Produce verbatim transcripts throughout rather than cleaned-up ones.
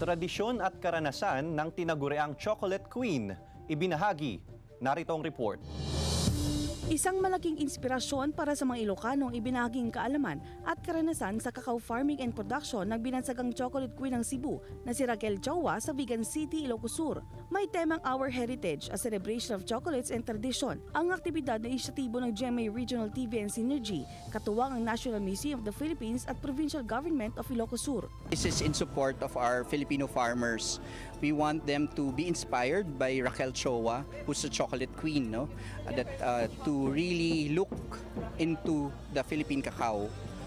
Tradisyon at karanasan ng tinaguriang chocolate queen. Ibinahagi. Narito ang report. Isang malaking inspirasyon para sa mga Ilocano ang ibinahaging kaalaman at karanasan sa cacao farming and production ng binansagang chocolate queen ng Cebu na si Raquel Chowa sa Vigan City, Ilocos Sur. May temang Our Heritage, a celebration of chocolates and tradition. Ang aktibidad na inisyatibo ng G M A Regional T V and Synergy, katuwang ang National Museum of the Philippines at Provincial Government of Ilocos Sur. This is in support of our Filipino farmers. We want them to be inspired by Raquel Chowa, who's a chocolate queen, no? That uh, to really look into the Philippine cacao.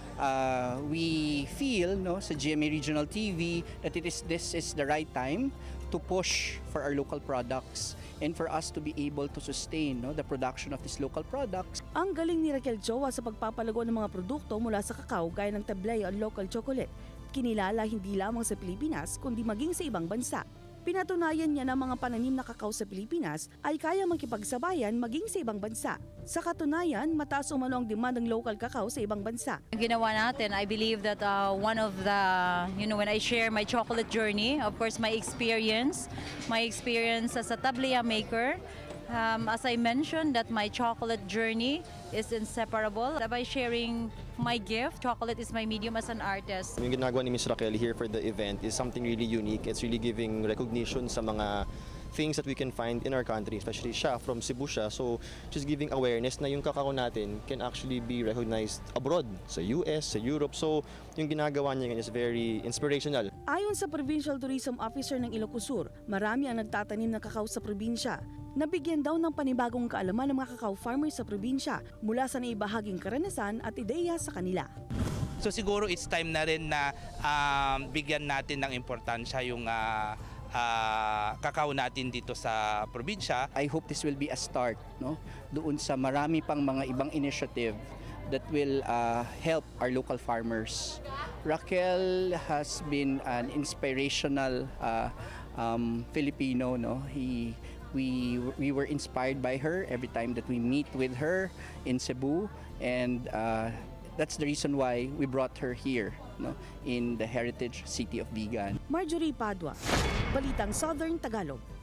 Uh, we feel, no, sa G M A Regional T V that it is this is the right time to push for our local products and for us to be able to sustain, no, the production of these local products. Ang galing ni Raquel Chowa sa pagpapalago ng mga produkto mula sa cacao gaya ng tablaya o local chocolate. Kinilala hindi lamang sa Pilipinas kundi maging sa ibang bansa. Pinatunayan niya na mga pananim na kakao sa Pilipinas ay kaya makipagsabayan maging sa ibang bansa. Sa katunayan, mataas umano ang demand ng local cacao sa ibang bansa. Ginawa natin, I believe that uh, one of the, you know, when I share my chocolate journey, of course my experience, my experience as a tablaya maker, um, as I mentioned that my chocolate journey is inseparable. By sharing my gift, chocolate is my medium as an artist. Yung ginagawa ni Miss Raquel here for the event is something really unique. It's really giving recognition sa mga things that we can find in our country, especially siya, from Cebu siya. So, just giving awareness na yung kakao natin can actually be recognized abroad, sa U S, sa Europe. So, yung ginagawa niya is very inspirational. Ayon sa Provincial Tourism Officer ng Ilocos Sur, marami ang nagtatanim ng kakao sa probinsya. Nabigyan daw ng panibagong kaalaman ng mga cacao farmers sa probinsya mula sa naibahaging karanasan at ideya sa kanila. So siguro it's time na rin na um, bigyan natin ng importansya yung uh, uh, kakao natin dito sa probinsya. I hope this will be a start, no, doon sa marami pang mga ibang initiative that will uh, help our local farmers. Raquel has been an inspirational uh, um, Filipino, no. He We, we were inspired by her every time that we meet with her in Cebu, and uh, that's the reason why we brought her here, no, in the heritage city of Vigan. Marjorie Padua, Balitang Southern Tagalog.